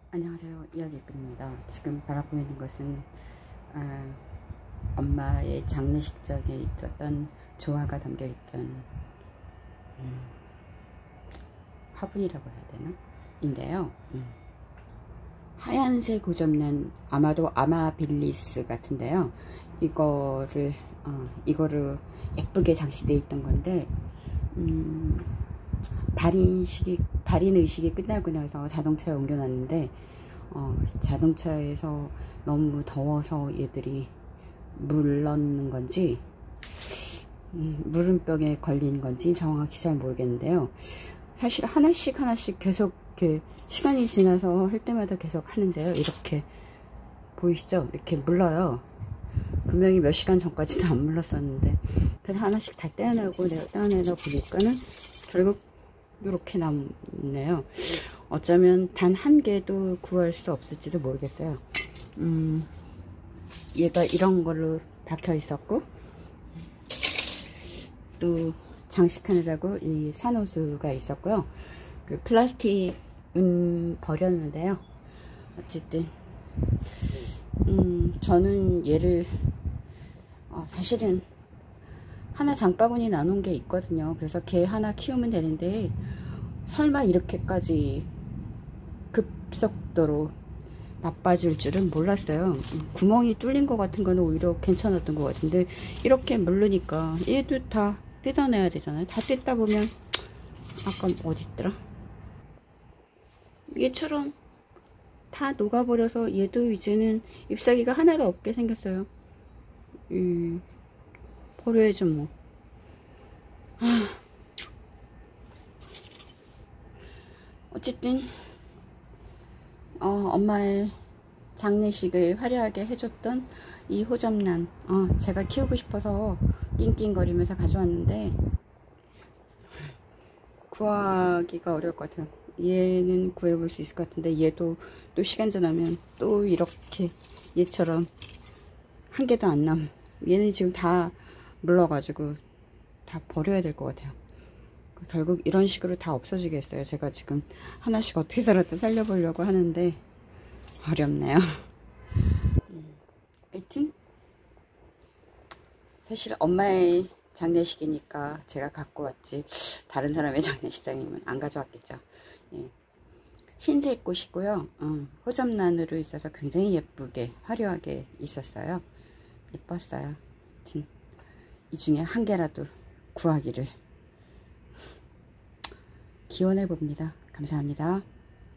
안녕하세요. 이야기꾼입니다. 지금 바라보고 있는 것은 엄마의 장례식장에 있었던 조화가 담겨있던 화분이라고 해야 되나? 인데요. 하얀색 고점난 아마도 아마빌리스 같은데요. 이거를 예쁘게 장식되어 있던 건데 발인 의식이 끝나고 나서 자동차에 옮겨놨는데 자동차에서 너무 더워서 얘들이 물 넣는 건지 물음병에 걸린 건지 정확히 잘 모르겠는데요. 사실 하나씩 계속 이렇게 시간이 지나서 할 때마다 계속 하는데요. 이렇게 보이시죠? 이렇게 물러요. 분명히 몇 시간 전까지도 안 물렀었는데 그래서 하나씩 다 떼어내고 내가 떼어내다 보니까는 결국 이렇게 남네요. 어쩌면 단 한 개도 구할 수 없을지도 모르겠어요. 얘가 이런 걸로 박혀 있었고 또 장식하느라고 이 산호수가 있었고요. 그 플라스틱은 버렸는데요. 어쨌든 저는 얘를 사실은 하나 장바구니 나눈 게 있거든요. 그래서 걔 하나 키우면 되는데 설마 이렇게까지 급속도로 나빠질 줄은 몰랐어요. 구멍이 뚫린 것 같은 거는 오히려 괜찮았던 것 같은데 이렇게 물르니까 얘도 다 뜯어내야 되잖아요. 다 뜯다 보면 아까 어디 있더라? 얘처럼 다 녹아버려서 얘도 이제는 잎사귀가 하나도 없게 생겼어요. 버려야죠 뭐. 어쨌든 엄마의 장례식을 화려하게 해줬던 이 호접란 제가 키우고 싶어서 낑낑거리면서 가져왔는데 구하기가 어려울 것 같아요. 얘는 구해볼 수 있을 것 같은데 얘도 또 시간 지나면 또 이렇게 얘처럼 한 개도 안 남. 얘는 지금 다 물러가지고 다 버려야 될 것 같아요. 결국 이런 식으로 다 없어지겠어요. 제가 지금 하나씩 어떻게 살았다 살려보려고 하는데 어렵네요. 하여튼 사실 엄마의 장례식이니까 제가 갖고 왔지 다른 사람의 장례식장이면 안 가져왔겠죠. 예. 흰색 꽃이고요. 호접란으로 있어서 굉장히 예쁘게 화려하게 있었어요. 예뻤어요. 하여튼 이 중에 한 개라도 구하기를 기원해 봅니다. 감사합니다.